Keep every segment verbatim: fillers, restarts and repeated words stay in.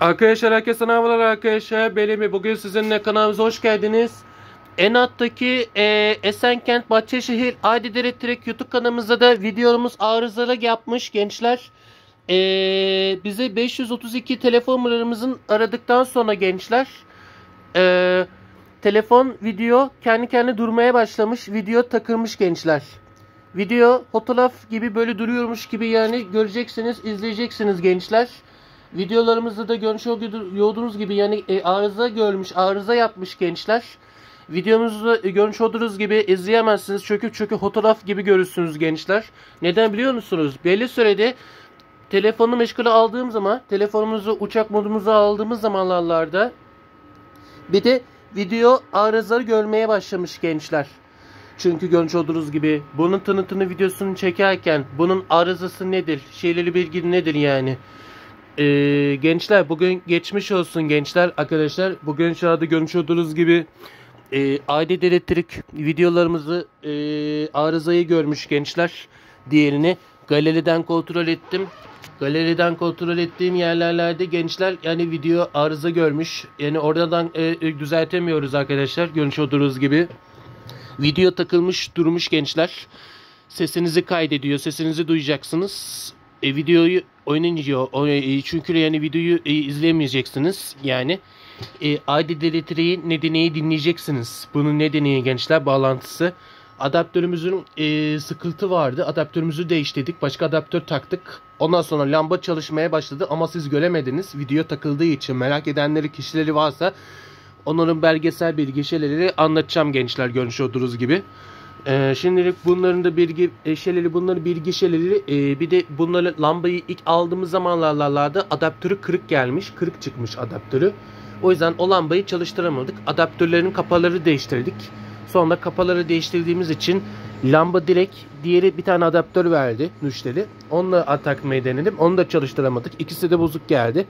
Arkadaşlar herkese merhabalar arkadaşlar. Benim bugün sizinle kanalımıza hoş geldiniz. En alttaki e, Esenkent Bahçeşehir Aydın Elektrik YouTube kanalımızda da videomuz arızalı yapmış gençler. E, bize beş yüz otuz iki telefon numaramızın aradıktan sonra gençler e, telefon video kendi kendine durmaya başlamış. Video takılmış gençler. Video fotoğraf gibi böyle duruyormuş gibi yani göreceksiniz, izleyeceksiniz gençler. Videolarımızda da görmüş olduğunuz gibi yani e, arıza görmüş, arıza yapmış gençler. Videomuzu e, görmüş olduğunuz gibi izleyemezsiniz çünkü çünkü fotoğraf gibi görürsünüz gençler. Neden biliyor musunuz? Belli sürede telefonu meşgule aldığım zaman, telefonumuzu uçak modumuza aldığımız zamanlarda bir de video arızaları görmeye başlamış gençler. Çünkü görmüş olduğunuz gibi bunun tanıtını videosunu çekerken bunun arızası nedir, şeyleri bilgi nedir yani. Ee, gençler bugün geçmiş olsun gençler arkadaşlar. Bugün şu anda görmüş olduğunuz gibi e, Aydın Elektrik videolarımızı e, arızayı görmüş gençler. Diğerini galeriden kontrol ettim. Galeriden kontrol ettiğim yerlerde gençler yani video arıza görmüş. Yani oradan e, düzeltemiyoruz arkadaşlar. Görmüş olduğunuz gibi. Video takılmış durmuş gençler. Sesinizi kaydediyor. Sesinizi duyacaksınız. E, videoyu oynayınca e, çünkü yani videoyu e, izleyemeyeceksiniz. Yani e, Aydın Elektrik'in nedeni dinleyeceksiniz. Bunun nedeni gençler bağlantısı. Adaptörümüzün e, sıkıntı vardı. Adaptörümüzü değiştirdik. Başka adaptör taktık. Ondan sonra lamba çalışmaya başladı ama siz göremediniz. Video takıldığı için merak edenleri kişileri varsa onların belgesel bilgi şeyleri anlatacağım gençler görmüş olduğunuz gibi. Ee, şimdilik bunların da bilgi şeyleri, bunların bilgi şeyleri e, bir de bunları lambayı ilk aldığımız zamanlarda adaptörü kırık gelmiş, kırık çıkmış adaptörü. O yüzden o lambayı çalıştıramadık. Adaptörlerin kapaları değiştirdik. Sonra kapaları değiştirdiğimiz için lamba direkt diğeri bir tane adaptör verdi müşteri. Onunla takmayı denedim. Onu da çalıştıramadık. İkisi de bozuk geldi.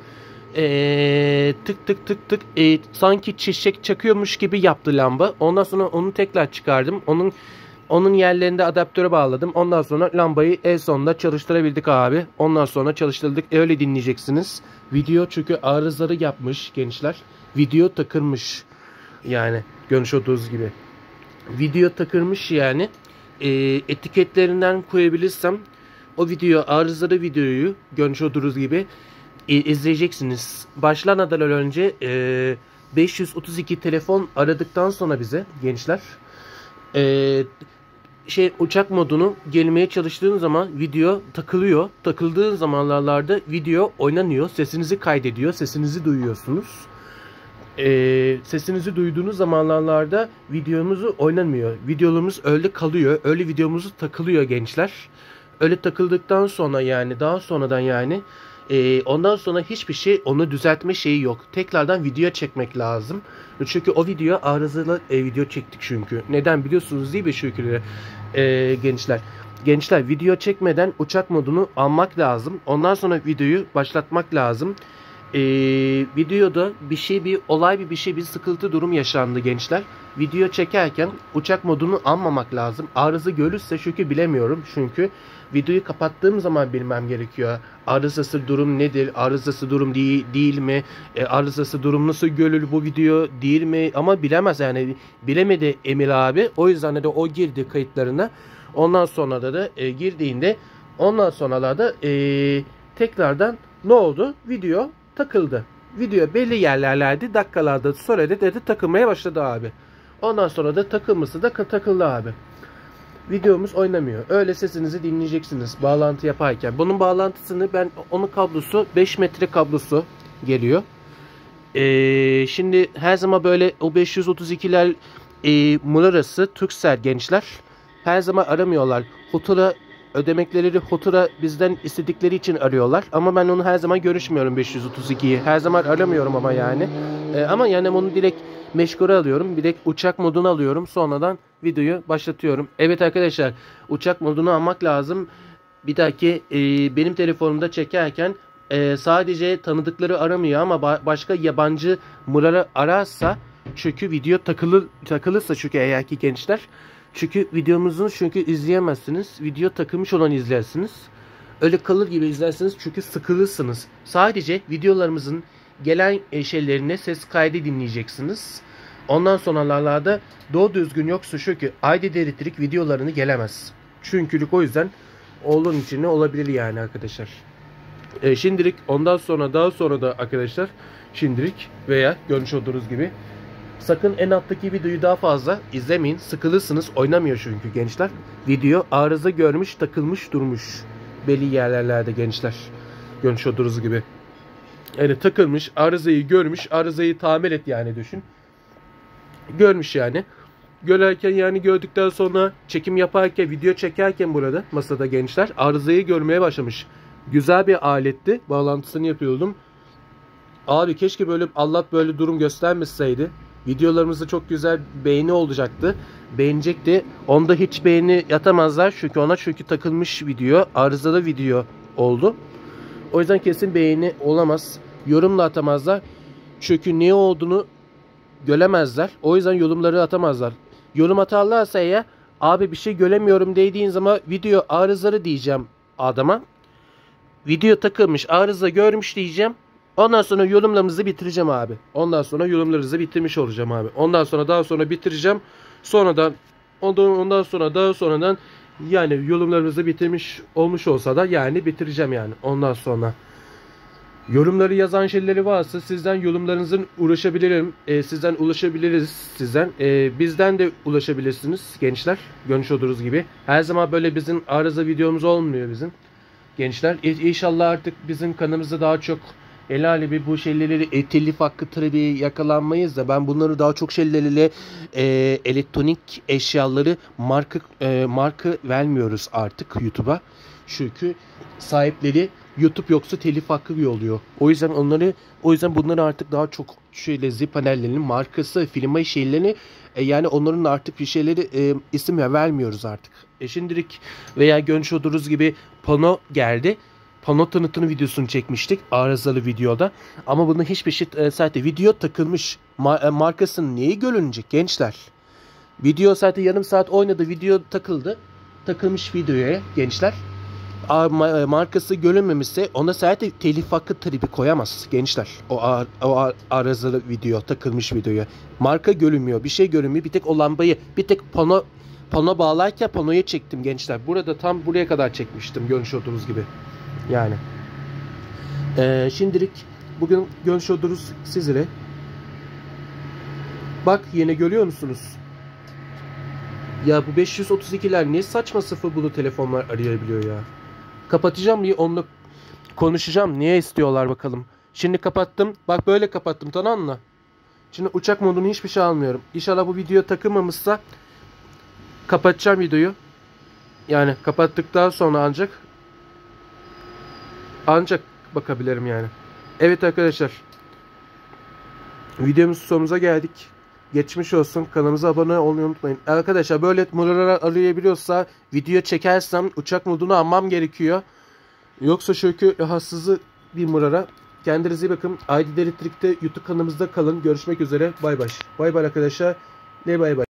Ee, tık tık tık tık e, sanki çiçek çakıyormuş gibi yaptı lamba. Ondan sonra onu tekrar çıkardım. Onun onun yerlerinde adaptöre bağladım. Ondan sonra lambayı en sonunda çalıştırabildik abi. Ondan sonra çalıştırdık. E, öyle dinleyeceksiniz. Video çünkü arızaları yapmış gençler. Video takılmış. Yani görmüş olduğunuz gibi. Video takılmış yani. E, etiketlerinden koyabilirsem o video arızalı videoyu görmüş olduğunuz gibi izleyeceksiniz. Başlamadan önce e, beş yüz otuz iki telefon aradıktan sonra bize gençler e, şey uçak modunu gelmeye çalıştığın zaman video takılıyor. Takıldığı zamanlarda video oynanıyor. Sesinizi kaydediyor. Sesinizi duyuyorsunuz. E, sesinizi duyduğunuz zamanlarda videomuzu oynanmıyor. Videolarımız öyle kalıyor. Öyle videomuzu takılıyor gençler. Öyle takıldıktan sonra yani daha sonradan yani Ee, ondan sonra hiçbir şey onu düzeltme şeyi yok. Tekrardan video çekmek lazım. Çünkü o video arızalı e, video çektik çünkü. Neden biliyorsunuz değil mi çünkü e, gençler? Gençler video çekmeden uçak modunu almak lazım. Ondan sonra videoyu başlatmak lazım. Ee, videoda bir şey bir olay bir bir şey bir sıkıntı durum yaşandı gençler. Video çekerken uçak modunu almamak lazım. Arıza görürse çünkü bilemiyorum. Çünkü videoyu kapattığım zaman bilmem gerekiyor. Arızası durum nedir? Arızası durum değil, değil mi? E, arızası durum nasıl görülür bu video değil mi? Ama bilemez yani. Bilemedi Emir abi. O yüzden de o girdi kayıtlarına. Ondan sonra da, da e, girdiğinde ondan sonra da e, tekrardan ne oldu? Video takıldı. Video belli yerlerde dakikalarda sonra da dedi takılmaya başladı abi. Ondan sonra da takılması da takıldı abi. Videomuz oynamıyor. Öyle sesinizi dinleyeceksiniz bağlantı yaparken. Bunun bağlantısını ben onun kablosu beş metre kablosu geliyor. Ee, şimdi her zaman böyle o beş yüz otuz ikiler e, numarası Turkcell gençler. Her zaman aramıyorlar. Fatura ödemekleri fatura bizden istedikleri için arıyorlar. Ama ben onu her zaman görüşmüyorum beş yüz otuz ikiyi. Her zaman aramıyorum ama yani. Ee, ama yani onu direkt meşgule alıyorum. Direkt uçak modunu alıyorum. Sonradan videoyu başlatıyorum. Evet arkadaşlar uçak modunu almak lazım. Bir dahaki e, benim telefonumda çekerken e, sadece tanıdıkları aramıyor ama ba başka yabancı numara ararsa çünkü video takılı takılırsa çünkü eğer ki gençler çünkü videomuzu çünkü izleyemezsiniz. Video takılmış olan izlersiniz. Öyle kalır gibi izlersiniz çünkü sıkılırsınız. Sadece videolarımızın gelen e, şeylerine ses kaydı dinleyeceksiniz. Ondan sonralarda doğru düzgün yoksa şu ki I D Elektrik videolarını gelemez. Çünkü o yüzden olduğun için ne olabilir yani arkadaşlar. E, şimdilik ondan sonra daha sonra da arkadaşlar şimdilik veya görmüş olduğunuz gibi sakın en alttaki videoyu daha fazla izlemeyin. Sıkılırsınız. Oynamıyor çünkü gençler. Video arıza görmüş, takılmış durmuş. Belli yerlerde gençler. Görmüş olduğunuz gibi. Yani takılmış, arızayı görmüş, arızayı tamir et yani düşün. Görmüş yani. Görerken yani gördükten sonra çekim yaparken, video çekerken burada masada gençler arızayı görmeye başlamış. Güzel bir aletti. Bağlantısını yapıyordum. Abi keşke böyle Allah böyle durum göstermeseydi. Videolarımızda çok güzel beğeni olacaktı. Beğenecekti. Onda hiç beğeni yatamazlar. Çünkü ona çünkü takılmış video. Arızalı video oldu. O yüzden kesin beğeni olamaz. Yorum da atamazlar. Çünkü ne olduğunu göremezler. O yüzden yorumları atamazlar. Yorum atarlarsa eğer abi bir şey göremiyorum dediğin zaman video arızalı diyeceğim adama. Video takılmış arıza görmüş diyeceğim. Ondan sonra yorumlarımızı bitireceğim abi. Ondan sonra yorumlarınızı bitirmiş olacağım abi. Ondan sonra daha sonra bitireceğim. Sonradan ondan, ondan sonra daha sonradan yani yorumlarınızı bitirmiş olmuş olsa da yani bitireceğim yani. Ondan sonra yorumları yazan şeyleri varsa sizden yorumlarınızın ulaşabilirim. E, sizden ulaşabiliriz sizden. E, bizden de ulaşabilirsiniz gençler. Görmüş olduğunuz gibi. Her zaman böyle bizim arıza videomuz olmuyor bizim. Gençler İnşallah artık bizim kanalımızda daha çok helal bir bu şeyleri e, telif hakkı tabi yakalanmayız da ben bunları daha çok şeylerle e, elektronik eşyaları marka e, marka vermiyoruz artık YouTube'a. Çünkü sahipleri YouTube yoksa telif hakkı oluyor. O yüzden onları o yüzden bunları artık daha çok şöyle zip panellerinin markası, firma şeylerini e, yani onların artık bir şeyleri e, isim vermiyoruz artık. E şimdilik veya görmüş olduğunuz gibi pano geldi. Pano tanıtını videosunu çekmiştik arızalı videoda. Ama bunun hiçbir şey e, zaten video takılmış. Ma e, markasının neyi görünecek gençler? Video zaten yarım saat oynadı. Video takıldı. Takılmış videoya gençler. A, ma markası görünmemişse ona zaten telif hakkı tarifi koyamaz gençler. O, ar o arızalı video, takılmış videoya. Marka görünmüyor. Bir şey görünmüyor. Bir tek o lambayı, bir tek pano pano bağlarken panoya çektim gençler. Burada tam buraya kadar çekmiştim görmüş olduğunuz gibi. Yani. Ee, şimdilik bugün görmüş olduğunuz sizlere. Bak yine görüyor musunuz? Ya bu beş yüz otuz ikiler niye saçma sıfır bunu telefonlar arayabiliyor ya? Kapatacağım diye onunla konuşacağım. Niye istiyorlar bakalım. Şimdi kapattım. Bak böyle kapattım tamam mı? Şimdi uçak modunu hiçbir şey almıyorum. İnşallah bu video takılmamışsa kapatacağım videoyu. Yani kapattıktan sonra ancak ancak bakabilirim yani. Evet arkadaşlar. Videomuzun sonumuza geldik. Geçmiş olsun. Kanalımıza abone olmayı unutmayın. Arkadaşlar böyle numaralar arayabiliyorsa video çekersem uçak modunu almam gerekiyor. Yoksa çünkü rahatsızı bir numara. Kendinize iyi bakın. I D Elektrik'te YouTube kanalımızda kalın. Görüşmek üzere. Bay bay. Bay bay arkadaşlar. Ne bay bay.